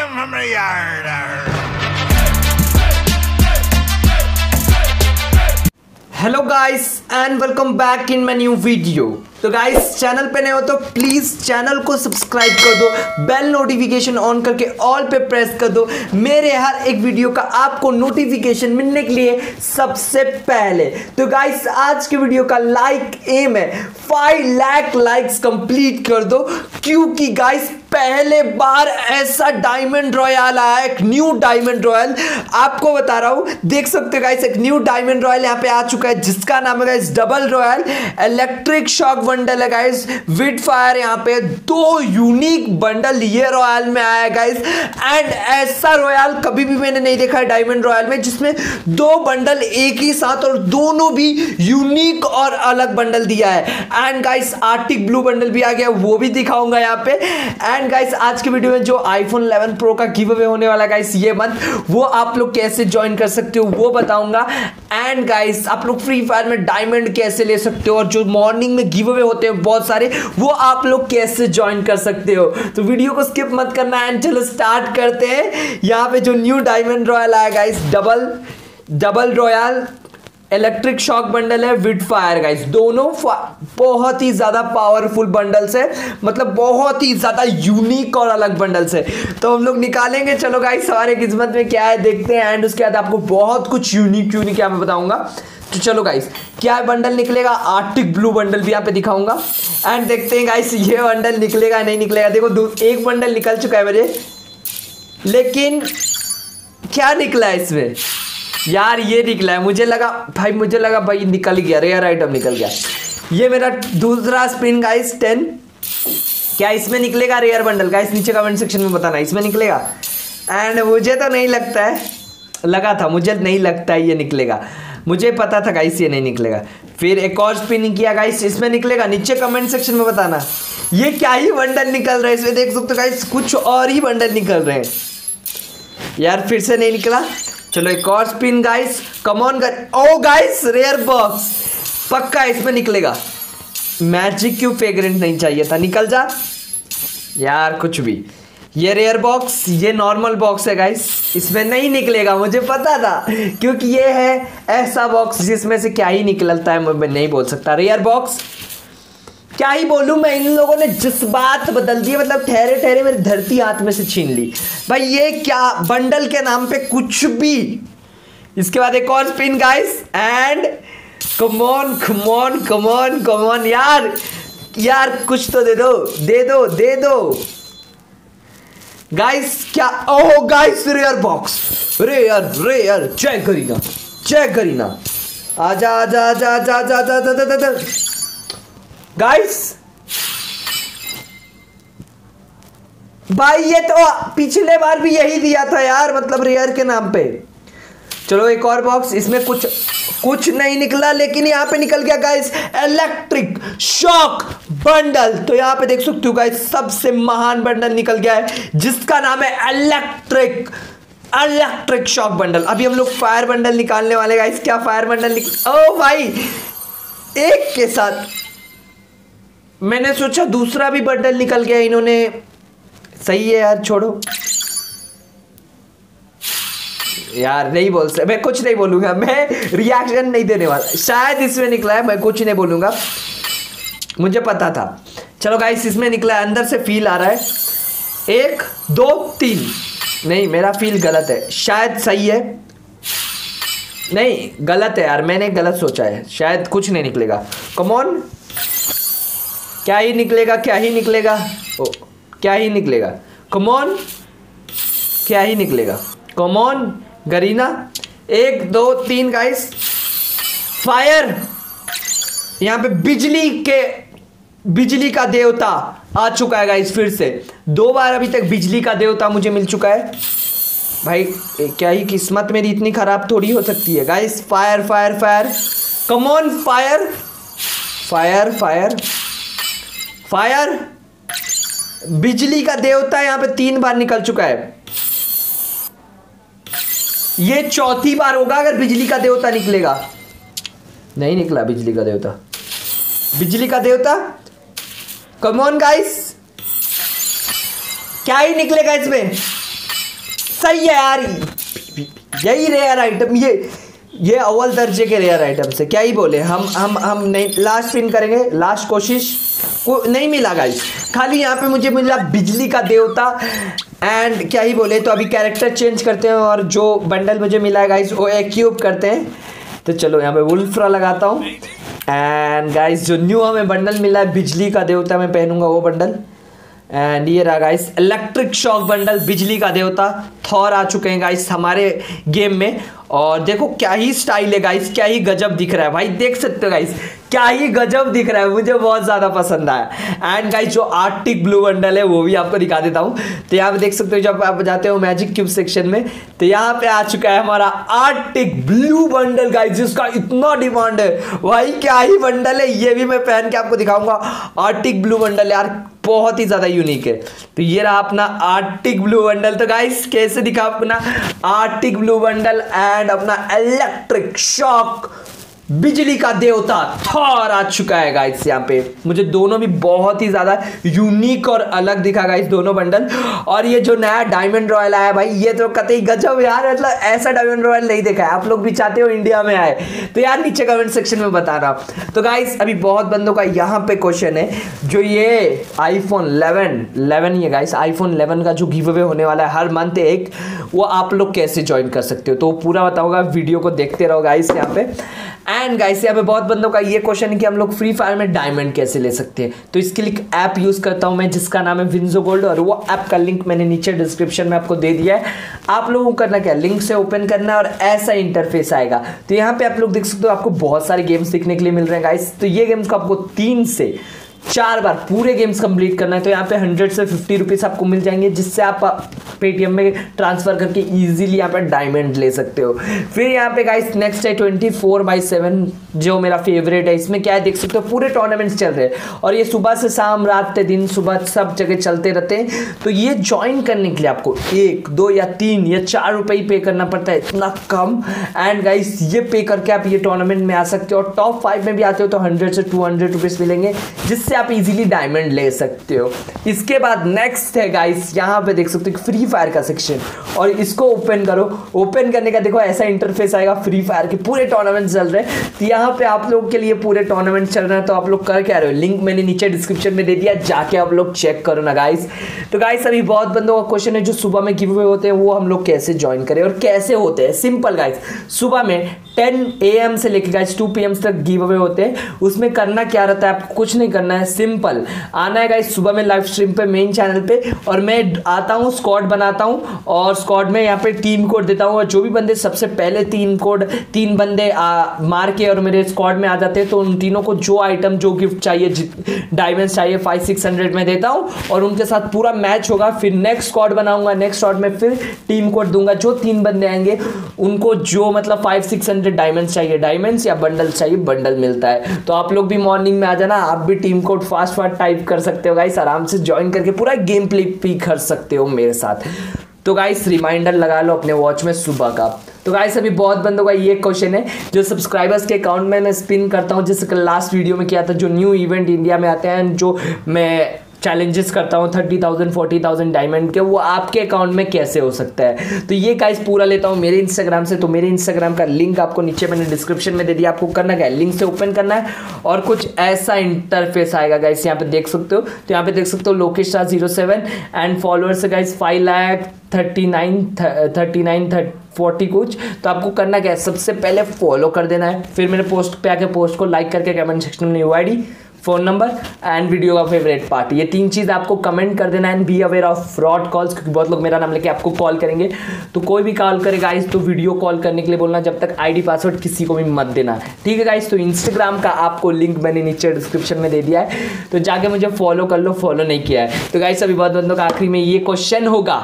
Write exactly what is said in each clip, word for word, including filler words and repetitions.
him from the yard. Hello guys and welcome back in my new video. तो guys channel पे नए हो तो प्लीज चैनल को सब्सक्राइब कर दो, बेल नोटिफिकेशन ऑन करके ऑल पे प्रेस कर दो। मेरे हर एक वीडियो का आपको नोटिफिकेशन मिलने के लिए सबसे पहले। तो गाइस आज के वीडियो का लाइक एम है फाइव लाख लाइक्स कंप्लीट कर दो, क्योंकि गाइस पहले बार ऐसा डायमंड रॉयल आया, एक न्यू डायमंड रॉयल। आपको बता रहा हूं, देख सकते हो गाइस एक न्यू डायमंड रॉयल यहाँ पे आ चुका है, जिसका नाम है guys double royal electric shock bundle है गाइस विद फायर। यहाँ पे दो यूनिक बंडल ये रॉयल में आया है गाइस, एंड ऐसा रॉयल कभी भी मैंने नहीं देखा है डायमंड रॉयल में, जिसमें दो बंडल एक ही साथ और दोनों भी यूनिक और अलग बंडल दिया है। And guys Arctic blue bundle भी आ गया, वो भी दिखाऊंगा यहाँ पे। एंड गाइस आज के वीडियो में जो आईफोन इलेवन प्रो का गिव अवे होने वाला गाइस ये मंथ, वो आप लोग कैसे ज्वाइन कर सकते हो वो बताऊंगा। एंड गाइस आप लोग फ्री फायर में डायमंड कैसे ले सकते हो, और जो मॉर्निंग में गिव अवे होते हैं बहुत सारे, वो आप लोग कैसे ज्वाइन कर सकते हो। तो वीडियो को स्किप मत करना एंड चलो स्टार्ट करते हैं। यहाँ पे जो न्यू डायमंड रॉयल आया guys double double royal electric shock bundle है विद फायर गाइस, दोनों बहुत ही ज्यादा पावरफुल बंडल्स है, मतलब बहुत ही ज्यादा यूनिक और अलग बंडल्स है। तो हम लोग निकालेंगे, चलो गाइस हमारे किस्मत में क्या है देखते हैं। एंड उसके बाद आपको बहुत कुछ यूनिक यूनिक यहाँ पे बताऊंगा। तो चलो गाइस क्या बंडल निकलेगा, आर्टिक ब्लू बंडल भी यहाँ पे दिखाऊंगा। एंड देखते हैं गाइस ये बंडल निकलेगा नहीं निकलेगा। देखो एक बंडल निकल चुका है मेरे, लेकिन क्या निकला है इसमें यार, ये निकला है। मुझे लगा भाई मुझे लगा भाई निकल गया, रेयर आइटम निकल गया। ये मेरा दूसरा स्पिन गाइस टेन। क्या इसमें निकलेगा रेयर बंडल गाइस, नीचे कमेंट सेक्शन में बताना इसमें निकलेगा। एंड मुझे तो नहीं लगता है, लगा था मुझे नहीं लगता है ये निकलेगा, मुझे पता था गाइस ये नहीं निकलेगा। फिर एक और स्पिन किया गाइस, इसमें निकलेगा, नीचे कमेंट सेक्शन में बताना। ये क्या ही बंडल निकल रहा है इसमें, देख सकते हो गाइस कुछ और ही बंडल निकल रहे हैं यार। फिर से नहीं निकला, चलो एक और spin guys, come on guys. Oh guys rare box पक्का इसमें निकलेगा। मैजिक क्यों फ्रेग्रेंट नहीं चाहिए था, निकल जा यार कुछ भी। ये रेयर बॉक्स, ये नॉर्मल बॉक्स है गाइस, इसमें नहीं निकलेगा, मुझे पता था, क्योंकि ये है ऐसा बॉक्स जिसमें से क्या ही निकलता है मैं नहीं बोल सकता। रेयर बॉक्स क्या ही बोलूं मैं, इन लोगों ने जज्बात बदल दिए, मतलब ठहरे ठहरे मेरी धरती हाथ में से छीन ली भाई। ये क्या बंडल के नाम पे कुछ भी। इसके बाद एक और spin guys, and come on come on come on come on यार यार कुछ तो दे दो दे दो दे दो गाइस। क्या oh guys rare box, rare rare check करीना चेक करीना आजा आजा आजा आजा आजा आजा आजा आजा गाइस। भाई ये तो पिछले बार भी यही दिया था यार, मतलब रेयर के नाम पे। चलो एक और बॉक्स, इसमें कुछ कुछ नहीं निकला, लेकिन यहाँ पे निकल गया गाइस इलेक्ट्रिक शॉक बंडल। तो यहाँ पे देख सकते हो गाइस सबसे महान बंडल निकल गया है, जिसका नाम है इलेक्ट्रिक इलेक्ट्रिक शॉक बंडल। अभी हम लोग फायर बंडल निकालने वाले गाइस। क्या फायर बंडल निकल, ओ भाई एक के साथ मैंने सोचा दूसरा भी बंडल निकल गया इन्होंने। सही है यार, छोड़ो यार, नहीं बोल सकता मैं, कुछ नहीं बोलूंगा मैं, रिएक्शन नहीं देने वाला। शायद इसमें निकला है, मैं कुछ नहीं बोलूंगा, मुझे पता था। चलो गाइस इसमें निकला है, अंदर से फील आ रहा है। एक दो तीन, नहीं मेरा फील गलत है, शायद सही है, नहीं गलत है यार, मैंने गलत सोचा है, शायद कुछ नहीं निकलेगा। कम ऑन, क्या ही निकलेगा क्या ही निकलेगा ओ, क्या ही निकलेगा, कम ऑन क्या ही निकलेगा, कम ऑन गरीना। एक दो तीन गाइस, फायर। यहाँ पे बिजली के बिजली का देवता आ चुका है गाइस, फिर से दो बार अभी तक बिजली का देवता मुझे मिल चुका है भाई। क्या ही किस्मत मेरी इतनी खराब थोड़ी हो सकती है guys. Fire fire fire, come on fire fire fire fire. बिजली का देवता यहाँ पे तीन बार निकल चुका है, ये चौथी बार होगा अगर बिजली का देवता निकलेगा। नहीं निकला बिजली का देवता, बिजली का देवता। कम ऑन गाइस, क्या ही निकलेगा इसमें। सही है यार, यही रेयर आइटम, ये ये अव्वल दर्जे के रेयर आइटम से क्या ही बोले हम हम हम नहीं, लास्ट पिन करेंगे, लास्ट कोशिश को नहीं मिला गाइस, खाली यहाँ पे मुझे मिला बिजली का देवता एंड क्या ही बोले। तो अभी कैरेक्टर चेंज करते हैं और जो बंडल मुझे मिला है गाइस वो एक्यूब करते हैं। तो चलो यहाँ पे वुल्फ्रा लगाता हूँ एंड गाइस जो न्यू हमें बंडल मिला है बिजली का देवता, मैं पहनूंगा वो बंडल। एंड ये रहा गाइस इलेक्ट्रिक शॉक बंडल, बिजली का देवता थॉर आ चुके हैं गाइस हमारे गेम में। और देखो क्या ही स्टाइल है गाइस, क्या ही गजब दिख रहा है भाई, देख सकते हो गाइस क्या ही गजब दिख रहा है, मुझे बहुत ज़्यादा पसंद आया। एंड गाइस जो आर्टिक ब्लू बंडल है वो भी आपको दिखा देता हूँ। तो यहाँ पे देख सकते हो जब आप जाते हो मैजिक क्यूब सेक्शन में, तो यहाँ पे आ चुका है हमारा आर्टिक ब्लू बंडल गाइस, जिसका इतना डिमांड है भाई, क्या ही बंडल है, ये भी मैं पहन के आपको दिखाऊंगा। आर्टिक ब्लू बंडल यार बहुत ही ज़्यादा यूनिक है। तो ये रहा अपना आर्टिक ब्लू बंडल। तो गाइस कैसे दिखा अपना आर्टिक ब्लू बंडल एंड अपना इलेक्ट्रिक शॉक बिजली का देवता थॉर आ चुका है गाइस। यहाँ पे मुझे दोनों भी बहुत ही ज्यादा यूनिक और अलग दिखा गाइस दोनों बंडल। और ये जो नया डायमंड रॉयल आया भाई, ये तो कतई गजब यार, मतलब ऐसा डायमंड रॉयल नहीं देखा है। आप लोग भी चाहते हो इंडिया में आए तो यार नीचे कमेंट सेक्शन में बताना। तो गाइस अभी बहुत बंदों का यहाँ पे क्वेश्चन है, जो ये आईफोन इलेवन इलेवन ये गाइस आईफोन इलेवन का जो गिव अवे होने वाला है हर मंथ एक, वो आप लोग कैसे ज्वाइन कर सकते हो, तो पूरा बताऊंगा, वीडियो को देखते रहो गाइस यहाँ पे। एंड गाइस यहाँ पे बहुत बंदों का ये क्वेश्चन है कि हम लोग फ्री फायर में डायमंड कैसे ले सकते हैं। तो इसके लिए ऐप यूज करता हूँ मैं जिसका नाम है विंजो गोल्ड, और वो ऐप का लिंक मैंने नीचे डिस्क्रिप्शन में आपको दे दिया है। आप लोगों को करना क्या, लिंक से ओपन करना है और ऐसा इंटरफेस आएगा। तो यहाँ पे आप लोग देख सकते हो आपको बहुत सारे गेम्स सीखने के लिए मिल रहे हैं गाइस। तो ये गेम्स को आपको तीन से चार बार पूरे गेम्स कंप्लीट करना है। तो यहाँ पे हंड्रेड से फिफ्टी रुपीज़ आपको मिल जाएंगे, जिससे आप पेटीएम में ट्रांसफर करके इजीली यहाँ पे डायमंड ले सकते हो। फिर यहाँ पे गाइस नेक्स्ट है ट्वेंटी फोर बाई सेवन, जो मेरा फेवरेट है। इसमें क्या है देख सकते हो पूरे टूर्नामेंट्स चल रहे हैं और ये सुबह से शाम, रात से दिन, सुबह सब जगह चलते रहते हैं। तो ये ज्वाइन करने के लिए आपको एक दो या तीन या चार रुपये ही पे करना पड़ता है, इतना कम। एंड गाइस ये पे करके आप ये टूर्नामेंट में आ सकते हो और टॉप फाइव में भी आते हो तो हंड्रेड से टू हंड्रेड रुपीज़ मिलेंगे, जिससे आप इजीली डायमंड ले सकते हो। इसके बाद नेक्स्ट है गाइस यहाँ पे देख सकते हो फ्री फायर का सेक्शन, और इसको ओपन करो। ओपन करने का देखो ऐसा इंटरफेस आएगा, फ्री फायर के पूरे टूर्नामेंट चल रहे हैं। तो यहाँ पे आप लोग के लिए पूरे टूर्नामेंट चल रहे हैं, तो आप लोग कर क्या रहे हो, लिंक मैंने नीचे डिस्क्रिप्शन में दे दिया, जाके आप लोग चेक करो ना गाइस। तो गाइस अभी बहुत बंदों का क्वेश्चन है जो सुबह में गिव अवे होते हैं वो हम लोग कैसे ज्वाइन करें और कैसे होते हैं। सिंपल गाइस, सुबह में टेन ए एम से लेके गाइस टू पी एम तक गिव अवे होते हैं। उसमें करना क्या रहता है, आपको कुछ नहीं करना है, सिंपल आना है गाइस सुबह में लाइव स्ट्रीम पे मेन चैनल पे, और मैं आता हूँ स्क्वाड बनाता हूँ और स्क्वाड में यहाँ पे टीम कोड देता हूँ, और जो भी बंदे सबसे पहले तीन कोड तीन बंदे आ, मार के और मेरे स्क्वाड में आ जाते हैं, तो उन तीनों को जो आइटम जो गिफ्ट चाहिए, डायमंड्स चाहिए, फाइव सिक्स हंड्रेड में देता हूँ और उनके साथ पूरा मैच होगा। फिर नेक्स्ट स्क्वाड बनाऊंगा, नेक्स्ट स्क्वाड में फिर टीम कोड दूंगा, जो तीन बंदे आएंगे उनको जो मतलब फाइव सिक्स हंड्रेड डायमंड्स चाहिए डायमंड्स या बंडल चाहिए बंडल मिलता है। तो आप लोग भी मॉर्निंग में आ जाना, आप भी team code fast fast type कर सकते हो गाइस, आराम से ज्वाइन करके पूरा गेम प्ले भी कर सकते हो मेरे साथ। तो गाइस रिमाइंडर लगा लो अपने वॉच में सुबह का। तो गाइस अभी बहुत बंदों का ये क्वेश्चन है जो सब्सक्राइबर्स के अकाउंट में मैं स्पिन करता हूँ, जैसे लास्ट वीडियो में किया था, जो न्यू इवेंट इंडिया में आते हैं, जो मैं चैलेंजेस करता हूँ thirty thousand forty thousand diamond के, वो आपके अकाउंट में कैसे हो सकता है। तो ये गाइस पूरा लेता हूँ मेरे इंस्टाग्राम से। तो मेरे इंस्टाग्राम का लिंक आपको नीचे मैंने डिस्क्रिप्शन में दे दिया। आपको करना क्या है, लिंक से ओपन करना है और कुछ ऐसा इंटरफेस आएगा गाइस, यहाँ पे देख सकते हो। तो यहाँ पे देख सकते हो Lokesh star zero seven and followers guys five lakh thirty nine thirty nine forty कुछ। तो आपको करना क्या है, सबसे पहले फॉलो कर देना है, फिर मेरे पोस्ट पे आके पोस्ट को लाइक करके कमेंट सेक्शन में U I D, phone number and video का फेवरेट पार्ट, ये तीन चीज़ आपको कमेंट कर देना। And be aware of fraud calls, क्योंकि बहुत लोग मेरा नाम लेके आपको कॉल करेंगे। तो कोई भी कॉल करे गाइस तो वीडियो कॉल करने के लिए बोलना, जब तक आईडी पासवर्ड किसी को भी मत देना, ठीक है गाइस। तो इंस्टाग्राम का आपको लिंक मैंने नीचे डिस्क्रिप्शन में दे दिया है, तो जाके मुझे फॉलो कर लो, फॉलो नहीं किया है तो गाइस। अभी बहुत बंदों का आखिरी में ये क्वेश्चन होगा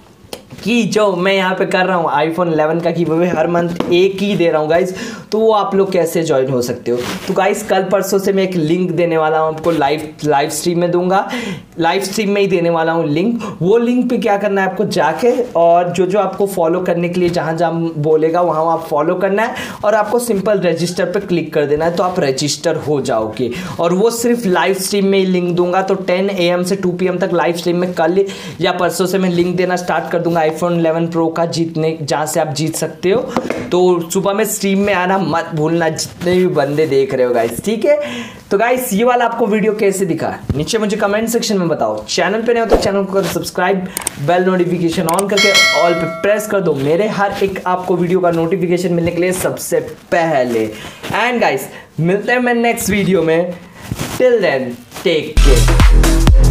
कि जो मैं यहाँ पे कर रहा हूँ आईफोन इलेवन का गिव अवे हर मंथ एक ही दे रहा हूँ गाइस, तो वो आप लोग कैसे ज्वाइन हो सकते हो। तो गाइस कल परसों से मैं एक लिंक देने वाला हूँ आपको, लाइव लाइव स्ट्रीम में दूंगा, लाइव स्ट्रीम में ही देने वाला हूँ लिंक। वो लिंक पे क्या करना है आपको, जाके और जो जो आपको फॉलो करने के लिए जहाँ जहाँ बोलेगा वहाँ आप फॉलो करना है और आपको सिंपल रजिस्टर पर क्लिक कर देना है, तो आप रजिस्टर हो जाओगे। और वो सिर्फ लाइव स्ट्रीम में ही लिंक दूंगा, तो टेन ए एम से टू पी एम तक लाइव स्ट्रीम में कल या परसों से मैं लिंक देना स्टार्ट कर दूंगा आईफोन इलेवन प्रो का जीतने, जहाँ से आप जीत सकते हो। तो सुबह में स्ट्रीम में आना मत भूलना, जितने भी बंदे देख रहे हो गाइस, ठीक है। तो गाइस ये वाला आपको वीडियो कैसे दिखा नीचे मुझे कमेंट सेक्शन में बताओ। चैनल पे नहीं हो तो चैनल को सब्सक्राइब, बेल नोटिफिकेशन ऑन करके ऑल पे प्रेस कर दो, मेरे हर एक आपको वीडियो का नोटिफिकेशन मिलने के लिए सबसे पहले। एंड गाइस मिलते हैं मैं नेक्स्ट वीडियो में, टिल देन टेक केयर।